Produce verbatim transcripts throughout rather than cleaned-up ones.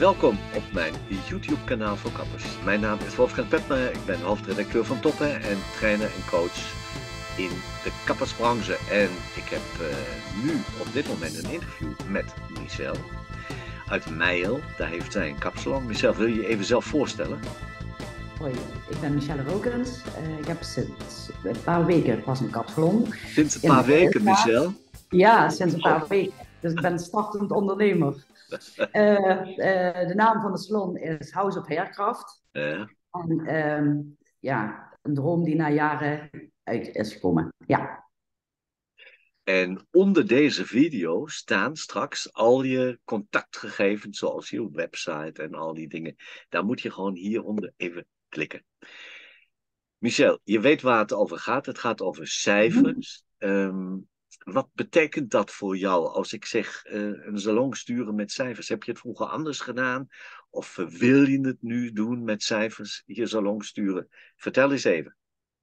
Welkom op mijn YouTube-kanaal voor kappers. Mijn naam is Wolfgang Petmer, ik ben hoofdredacteur van Toppen en trainer en coach in de kappersbranche. En ik heb uh, nu op dit moment een interview met Michel uit Meijel. Daar heeft zij een kapsalon. Michel, wil je je even zelf voorstellen? Hoi, ik ben Michelle Rokens. Uh, ik heb sinds een paar weken pas een kapsalon. Sinds een paar weken, Michel? Ja, sinds een paar oh. weken. Dus ik ben startend ondernemer. Uh, uh, de naam van de salon is House of Haircraft. Ja. En um, ja, een droom die na jaren uit is gekomen. Ja. En onder deze video staan straks al je contactgegevens, zoals je website en al die dingen. Daar moet je gewoon hieronder even klikken. Michel, je weet waar het over gaat. Het gaat over cijfers. Um, wat betekent dat voor jou als ik zeg uh, een salon sturen met cijfers? Heb je het vroeger anders gedaan? Of uh, wil je het nu doen met cijfers, je salon sturen? Vertel eens even.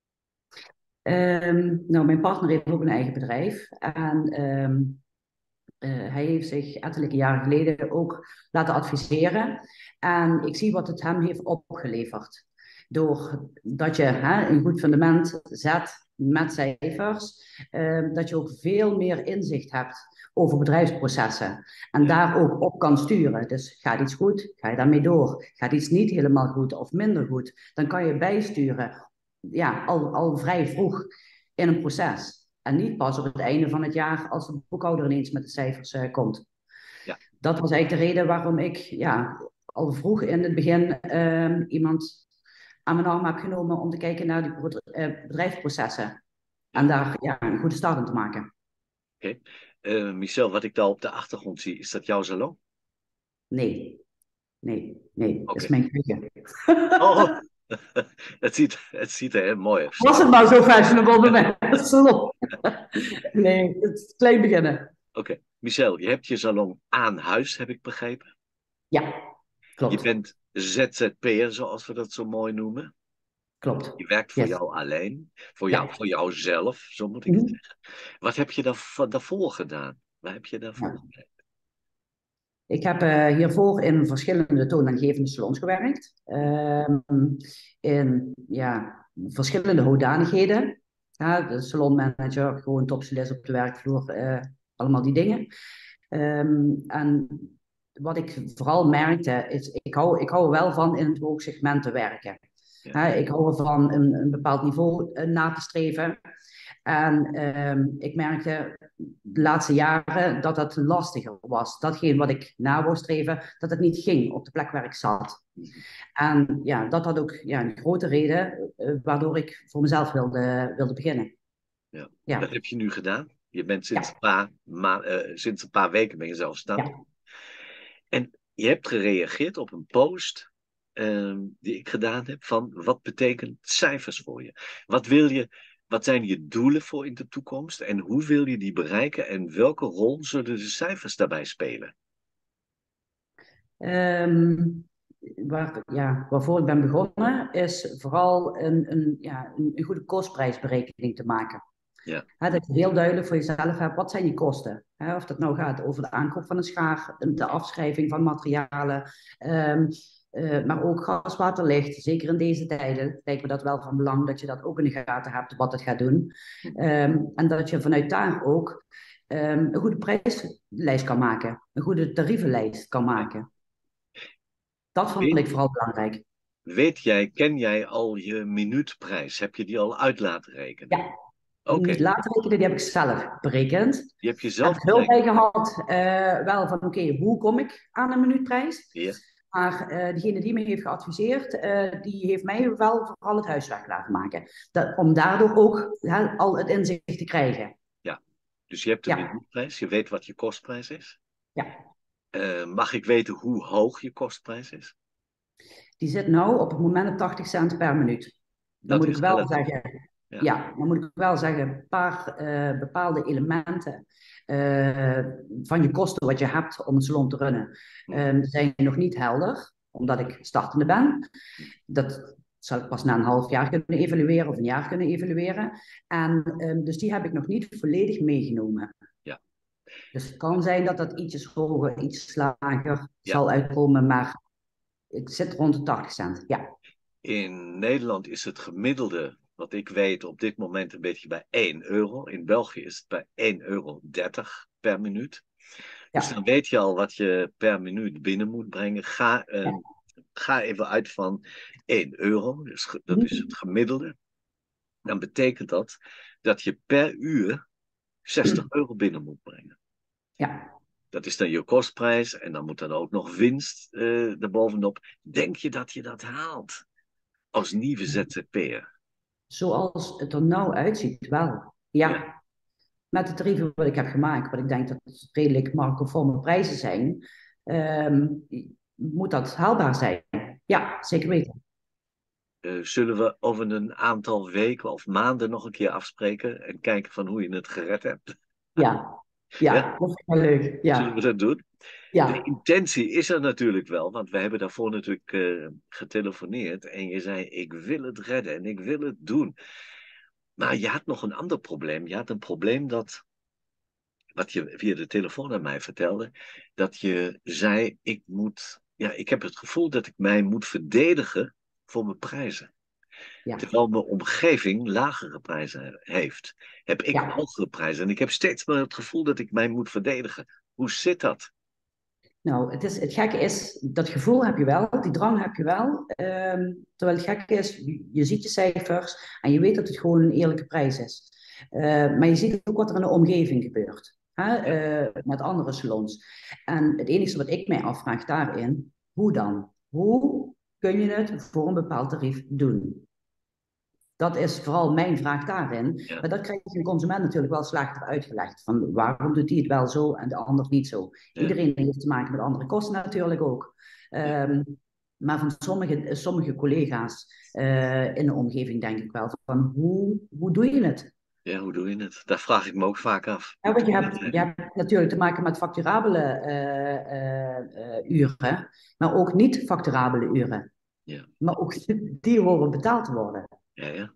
Um, nou, mijn partner heeft ook een eigen bedrijf. En um, uh, hij heeft zich ettelijke jaren geleden ook laten adviseren. En ik zie wat het hem heeft opgeleverd. Doordat je hè, een goed fundament zet met cijfers, uh, dat je ook veel meer inzicht hebt over bedrijfsprocessen. En daar ook op kan sturen. Dus gaat iets goed, ga je daarmee door. Gaat iets niet helemaal goed of minder goed, dan kan je bijsturen. Ja, al, al vrij vroeg in een proces. En niet pas op het einde van het jaar als de boekhouder ineens met de cijfers uh, komt. Ja. Dat was eigenlijk de reden waarom ik ja, al vroeg in het begin uh, iemand aan mijn arm heb genomen om te kijken naar die bedrijfsprocessen. En daar ja, een goede start in te maken. Oké. Okay. Uh, Michel, wat ik daar op de achtergrond zie, is dat jouw salon? Nee. Nee, nee. Okay. Dat is mijn keuken. Oh, het, ziet, het ziet er heel mooi uit. Was het nou zo fashionable bij mij? Salon? Nee, het is klein beginnen. Oké. Okay. Michel, je hebt je salon aan huis, heb ik begrepen? Ja, klopt. Je bent Z Z P'er, zoals we dat zo mooi noemen. Klopt. Je werkt voor yes. jou alleen, voor, ja. jou, voor jouzelf, zo moet ik mm-hmm. het zeggen. Wat heb je daar, daarvoor gedaan? Waar heb je daarvoor ja. gedaan? Ik heb uh, hiervoor in verschillende toonaangevende salons gewerkt. Uh, in ja, verschillende hoedanigheden. Ja, de salonmanager, gewoon topstylist op de werkvloer, uh, allemaal die dingen. Um, en wat ik vooral merkte, is ik hou, ik hou er wel van in het hoogsegment te werken. Ja. Ja, ik hou ervan een, een bepaald niveau uh, na te streven. En um, ik merkte de laatste jaren dat het lastiger was. Datgene wat ik na wou streven, dat het niet ging op de plek waar ik zat. En ja, dat had ook ja, een grote reden uh, waardoor ik voor mezelf wilde, wilde beginnen. Ja. Ja. Dat heb je nu gedaan. Je bent sinds, ja. een, paar ma- uh, sinds een paar weken ben je zelfstandig. Ja. En je hebt gereageerd op een post uh, die ik gedaan heb van wat betekent cijfers voor je? Wat wil je... Wat zijn je doelen voor in de toekomst en hoe wil je die bereiken en welke rol zullen de cijfers daarbij spelen? Um, waar, ja, waarvoor ik ben begonnen is vooral een, een, ja, een, een goede kostprijsberekening te maken. Ja. He, dat je heel duidelijk voor jezelf hebt, wat zijn je kosten? He, of dat nou gaat over de aankoop van een schaar, de afschrijving van materialen... Um, Uh, maar ook gas, water, licht. Zeker in deze tijden lijkt me dat wel van belang dat je dat ook in de gaten hebt wat het gaat doen. Um, en dat je vanuit daar ook um, een goede prijslijst kan maken. Een goede tarievenlijst kan maken. Dat vond weet, ik vooral belangrijk. Weet jij, ken jij al je minuutprijs? Heb je die al uit laten rekenen? Ja. Okay. Niet laten rekenen, die heb ik zelf berekend. Die heb je zelf berekend? Ik heb er hulp bij gehad, uh, wel van oké, okay, hoe kom ik aan een minuutprijs? Ja. Maar uh, degene die me heeft geadviseerd, uh, die heeft mij wel vooral het huiswerk laten maken. Dat, om daardoor ook ja, al het inzicht te krijgen. Ja, dus je hebt de ja. minuutprijs, je weet wat je kostprijs is. Ja. Uh, mag ik weten hoe hoog je kostprijs is? Die zit nou op het moment op tachtig cent per minuut. Dan dat moet ik wel relativ. zeggen... Ja. ja, dan moet ik wel zeggen, een paar uh, bepaalde elementen uh, van je kosten wat je hebt om een salon te runnen, uh, zijn nog niet helder, omdat ik startende ben. Dat zal ik pas na een half jaar kunnen evalueren of een jaar kunnen evalueren. En uh, dus die heb ik nog niet volledig meegenomen. Ja. Dus het kan zijn dat dat ietsjes hoger, iets lager Ja. zal uitkomen, maar het zit rond de tachtig cent. Ja. In Nederland is het gemiddelde, wat ik weet, op dit moment een beetje bij één euro. In België is het bij één euro dertig per minuut. Dus dan Ja. weet je al wat je per minuut binnen moet brengen. Ga, eh, Ja. ga even uit van één euro. Dus ge- dat is het Mhm. gemiddelde. Dan betekent dat dat je per uur zestig euro binnen moet brengen. Ja. Dat is dan je kostprijs en dan moet dan ook nog winst uh, erbovenop. Denk je dat je dat haalt als nieuwe Z Z P'er? Zoals het er nou uitziet, wel. Ja. Ja. Met de tarieven wat ik heb gemaakt, wat ik denk dat het redelijk marktconforme prijzen zijn, um, moet dat haalbaar zijn. Ja, zeker weten. Uh, zullen we over een aantal weken of maanden nog een keer afspreken en kijken van hoe je het gered hebt? Ja, Ja? ja, dat vind ik wel leuk. Zullen we Ja, dat doen? De ja. intentie is er natuurlijk wel, want we hebben daarvoor natuurlijk uh, getelefoneerd en je zei, ik wil het redden en ik wil het doen. Maar je had nog een ander probleem. Je had een probleem dat, wat je via de telefoon aan mij vertelde, dat je zei, ik moet, ja, ik heb het gevoel dat ik mij moet verdedigen voor mijn prijzen. Ja, Terwijl mijn omgeving lagere prijzen heeft, heb ik ja. hogere prijzen. En ik heb steeds maar het gevoel dat ik mij moet verdedigen. Hoe zit dat? Nou, het, is, het gekke is, dat gevoel heb je wel, die drang heb je wel. Ehm, terwijl het gekke is, je, je ziet je cijfers en je weet dat het gewoon een eerlijke prijs is. Uh, maar je ziet ook wat er in de omgeving gebeurt. Hè? Uh, met andere salons. En het enige wat ik mij afvraag daarin, hoe dan? Hoe kun je het voor een bepaald tarief doen? Dat is vooral mijn vraag daarin. Ja. Maar dat krijgt een consument natuurlijk wel slachter uitgelegd. Van waarom doet hij het wel zo en de ander niet zo? Ja. Iedereen heeft te maken met andere kosten natuurlijk ook. Ja. Um, maar van sommige, sommige collega's uh, in de omgeving denk ik wel van hoe, hoe doe je het? Ja, hoe doe je het? Daar vraag ik me ook vaak af. Ja, want je hebt, je hebt natuurlijk te maken met facturabele uh, uh, uh, uren, maar ook niet facturabele uren. Ja. Maar ook die horen betaald te worden. Ja, ja.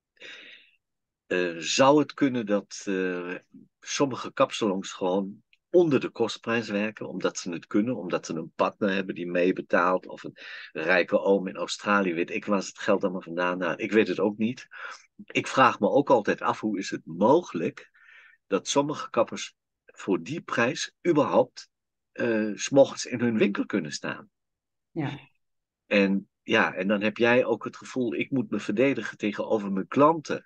Uh, zou het kunnen dat uh, sommige kapsalons gewoon onder de kostprijs werken, omdat ze het kunnen, omdat ze een partner hebben die meebetaalt, of een rijke oom in Australië, weet ik waar het geld allemaal vandaan nou, ik weet het ook niet. Ik vraag me ook altijd af, hoe is het mogelijk dat sommige kappers voor die prijs überhaupt uh, 's morgens in hun winkel kunnen staan? Ja. En ja, en dan heb jij ook het gevoel, ik moet me verdedigen tegenover mijn klanten.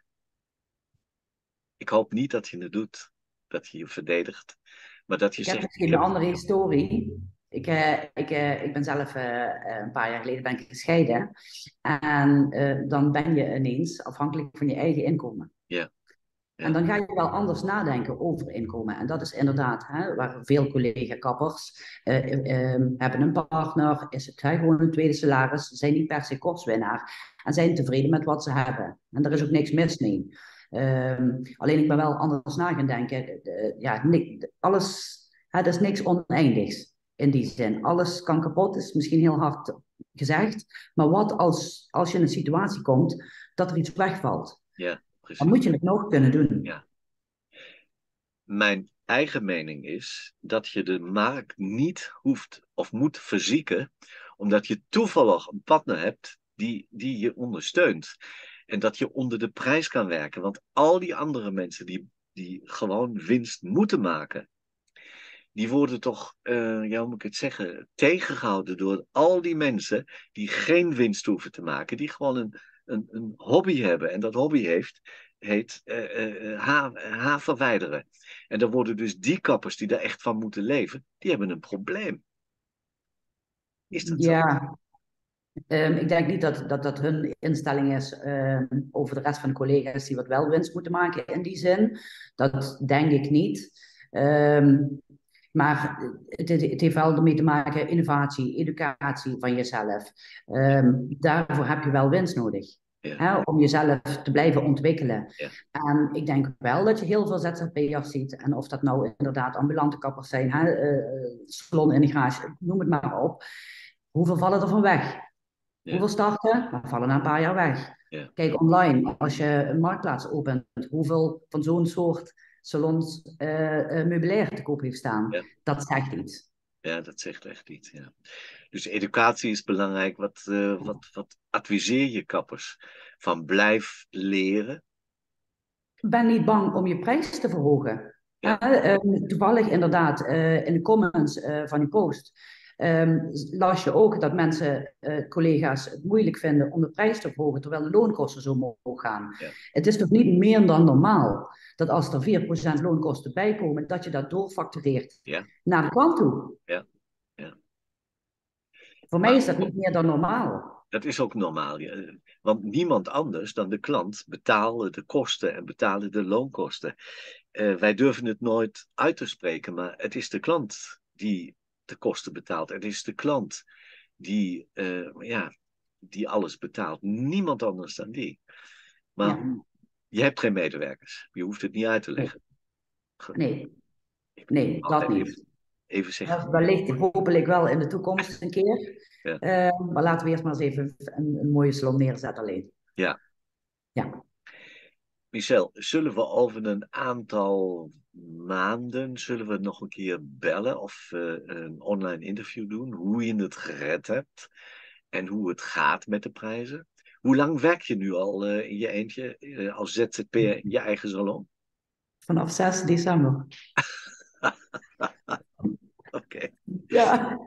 Ik hoop niet dat je het doet, dat je je verdedigt, maar dat je ik zegt... heb misschien een andere historie. Ik, uh, ik, uh, ik ben zelf uh, een paar jaar geleden ben ik gescheiden. En uh, dan ben je ineens afhankelijk van je eigen inkomen. Ja. Ja. En dan ga je wel anders nadenken over inkomen. En dat is inderdaad, hè, waar veel collega-kappers uh, uh, hebben een partner, is het hè, gewoon een tweede salaris, zijn niet per se kostwinnaar en zijn tevreden met wat ze hebben. En daar is ook niks mis mee. Um, alleen ik ben wel anders na gaan denken. Uh, ja, niks, alles, het is niks oneindigs in die zin. Alles kan kapot, is misschien heel hard gezegd. Maar wat als, als je in een situatie komt dat er iets wegvalt? Ja, precies. Dan moet je het nog kunnen doen. Ja. Mijn eigen mening is dat je de markt niet hoeft of moet verzieken, omdat je toevallig een partner hebt die, die je ondersteunt. En dat je onder de prijs kan werken. Want al die andere mensen die, die gewoon winst moeten maken, die worden toch, uh, ja, hoe moet ik het zeggen, tegengehouden door al die mensen die geen winst hoeven te maken. Die gewoon een, een, een hobby hebben. En dat hobby heeft, heet uh, uh, ha haar verwijderen. En dan worden dus die kappers die daar echt van moeten leven, die hebben een probleem. Is dat zo? Ja. Um, ik denk niet dat, dat dat hun instelling is um, over de rest van de collega's die wat wel winst moeten maken in die zin. Dat denk ik niet. Um, maar het, het heeft wel ermee te maken, innovatie, educatie van jezelf. Um, daarvoor heb je wel winst nodig. Ja. Hè, om jezelf te blijven ontwikkelen. Ja. En ik denk wel dat je heel veel Z Z P'ers ziet. En of dat nou inderdaad ambulante kappers zijn, hè, uh, salon in de garage, noem het maar op. Hoeveel vallen er van weg? Ja. Hoeveel starten? Dan vallen na een paar jaar weg. Ja. Kijk online, als je een marktplaats opent, hoeveel van zo'n soort salons uh, uh, meubilair te koop heeft staan. Ja. Dat zegt iets. Ja, dat zegt echt iets. Ja. Dus educatie is belangrijk. Wat, uh, wat, wat adviseer je kappers? Van blijf leren. Ben niet bang om je prijs te verhogen. Ja. Uh, uh, toevallig inderdaad, uh, in de comments uh, van die post um, las je ook dat mensen, uh, collega's, het moeilijk vinden om de prijs te verhogen, terwijl de loonkosten zo omhoog gaan. Ja. Het is toch niet meer dan normaal dat als er vier procent loonkosten bijkomen, dat je dat doorfactureert Ja. naar de klant toe. Ja. Ja. Voor mij is dat niet meer dan normaal. Dat is ook normaal. Ja. Want niemand anders dan de klant betalen de kosten en betalen de loonkosten. Uh, wij durven het nooit uit te spreken, maar het is de klant die de kosten betaalt. Het is de klant die, uh, ja, die alles betaalt. Niemand anders dan die. Maar Ja. je hebt geen medewerkers. Je hoeft het niet uit te leggen. Nee, nee, dat niet. Even, even zeggen. Ja, wellicht hopelijk wel in de toekomst een keer. Ja. Uh, maar laten we eerst maar eens even een, een mooie salon neerzetten alleen. Ja. Ja. Michel, zullen we over een aantal maanden, zullen we nog een keer bellen of uh, een online interview doen, hoe je het gered hebt en hoe het gaat met de prijzen? Hoe lang werk je nu al uh, in je eentje uh, als Z Z P'er in je eigen salon? Vanaf zes december. Oké. Okay. Ja.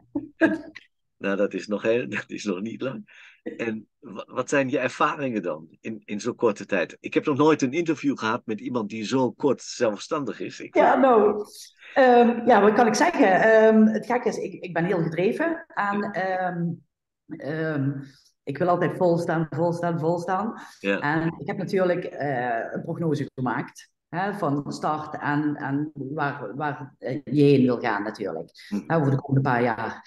Nou, dat is nog, heel, dat is nog niet lang. En wat zijn je ervaringen dan in, in zo'n korte tijd? Ik heb nog nooit een interview gehad met iemand die zo kort zelfstandig is. Ik Ja, nou, um, ja, wat kan ik zeggen? Um, het gekke is, ik, ik ben heel gedreven aan... Um, um, ik wil altijd volstaan, volstaan, volstaan. Ja. En ik heb natuurlijk uh, een prognose gemaakt. Hè, van start en, en waar, waar je heen wil gaan natuurlijk. Hm. Hè, over de komende paar jaar.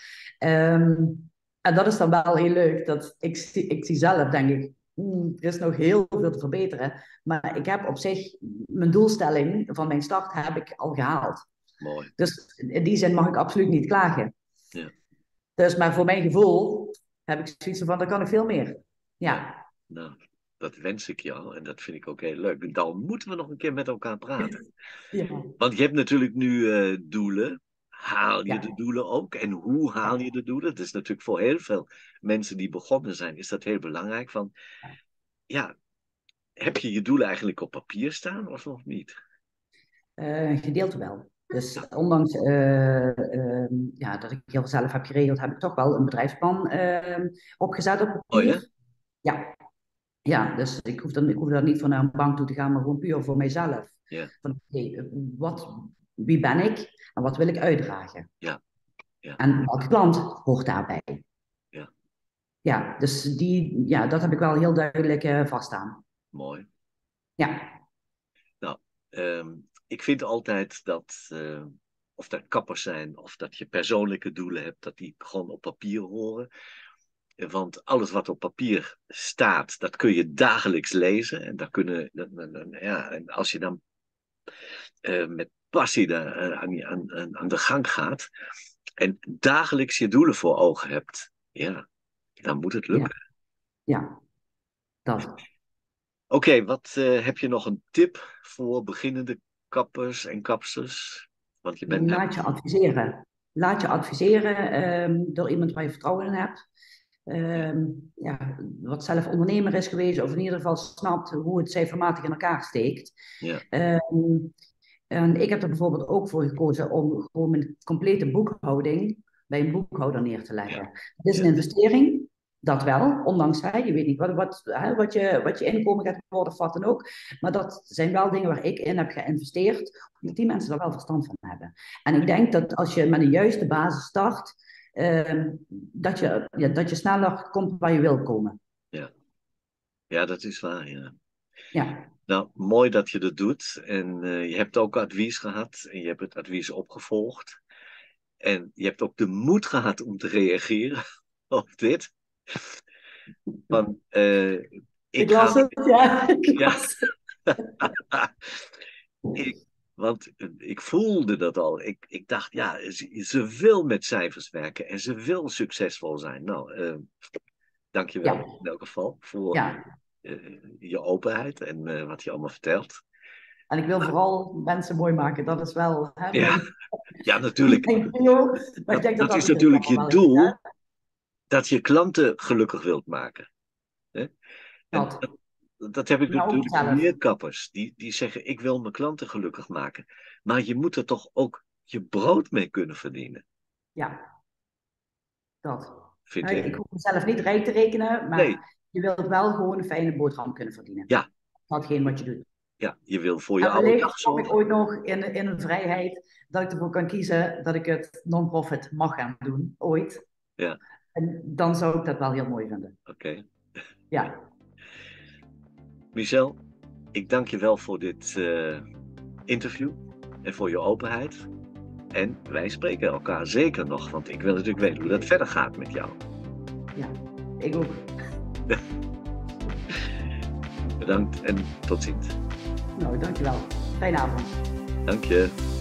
Um, en dat is dan wel heel leuk. Dat ik, ik zie zelf, denk ik, hmm, er is nog heel veel te verbeteren. Maar ik heb op zich, mijn doelstelling van mijn start heb ik al gehaald. Mooi. Dus in die zin mag ik absoluut niet klagen. Ja. Dus, maar voor mijn gevoel heb ik zoiets van, dan kan ik veel meer. Ja. Ja. Nou, dat wens ik jou en dat vind ik ook heel leuk. Dan moeten we nog een keer met elkaar praten. Ja. Want je hebt natuurlijk nu uh, doelen. Haal je Ja. de doelen ook? En hoe haal je de doelen? Dat is natuurlijk voor heel veel mensen die begonnen zijn, is dat heel belangrijk. Van, ja, heb je je doelen eigenlijk op papier staan of nog niet? Uh, gedeelte wel. Dus ondanks uh, uh, ja, dat ik heel veel zelf heb geregeld, heb ik toch wel een bedrijfsplan uh, opgezet op papier. Oh, ja? Ja. Ja, dus ik hoef, dan, ik hoef daar niet voor naar een bank toe te gaan, maar gewoon puur voor mijzelf. Ja. Van, okay, wat, wie ben ik en wat wil ik uitdragen? Ja. Ja. En welke klant hoort daarbij? Ja. Ja, dus die, ja, dat heb ik wel heel duidelijk uh, vaststaan. Mooi. Ja. Nou, um, ik vind altijd dat, uh, of dat kappers zijn, of dat je persoonlijke doelen hebt, dat die gewoon op papier horen. Want alles wat op papier staat, dat kun je dagelijks lezen. En, daar kunnen, ja, en als je dan uh, met passie daar, uh, aan, aan, aan de gang gaat en dagelijks je doelen voor ogen hebt, ja, dan moet het lukken. Ja, ja. Dat. Oké, okay, wat uh, heb je nog een tip voor beginnende kappers en kapsters? Want je bent Laat je adviseren. Laat je adviseren um, door iemand waar je vertrouwen in hebt. Um, ja, wat zelf ondernemer is geweest, of in ieder geval snapt hoe het cijfermatig in elkaar steekt. Ja. Um, en ik heb er bijvoorbeeld ook voor gekozen om gewoon mijn complete boekhouding bij een boekhouder neer te leggen. Ja. Het is Ja. een investering, dat wel, ondanks hè, je weet niet wat, wat, hè, wat, je, wat je inkomen gaat worden of wat dan ook. Maar dat zijn wel dingen waar ik in heb geïnvesteerd, omdat die mensen er wel verstand van hebben. En ik denk dat als je met een juiste basis start, um, dat, je, ja, dat je sneller komt waar je wil komen. Ja, ja, dat is waar, ja. Ja. Nou, mooi dat je dat doet. En uh, je hebt ook advies gehad en je hebt het advies opgevolgd. En je hebt ook de moed gehad om te reageren op dit. Van, uh, ik, ik las ga... het, ja. Ik ja. las het. ik, want ik voelde dat al. Ik, ik dacht, ja, ze, ze wil met cijfers werken en ze wil succesvol zijn. Nou, uh, dank je wel Ja. in elk geval voor ja. uh, je openheid en uh, wat je allemaal vertelt. En ik wil vooral mensen mooi maken. Dat is wel hè, Ja, mijn, ja, natuurlijk. mijn prio. Maar Dat, ik denk dat dat dat is het natuurlijk je wel is. doel, Hè? dat je klanten gelukkig wilt maken. Hè? En Dat. dat, dat heb ik Maar ook natuurlijk zelf. meer kappers. Die, die zeggen, ik wil mijn klanten gelukkig maken. Maar je moet er toch ook je brood mee kunnen verdienen, Ja, dat. vind Nou, ik. ik hoef mezelf niet rijk te rekenen, Nee, maar je wilt wel gewoon een fijne boterham kunnen verdienen. ja, Datgene wat je doet. ja, je wil voor je En oude wellicht dag kom ik zorgen. ooit nog in, in een vrijheid dat ik ervoor kan kiezen dat ik het non-profit mag gaan doen, ooit. Ja, En dan zou ik dat wel heel mooi vinden. oké. Ja, Michel, ik dank je wel voor dit eh, interview en voor je openheid. En wij spreken elkaar zeker nog, want ik wil natuurlijk weten hoe dat verder gaat met jou. ja, ik ook. Bedankt en tot ziens. Nou, dankjewel. Fijne avond. Dank je.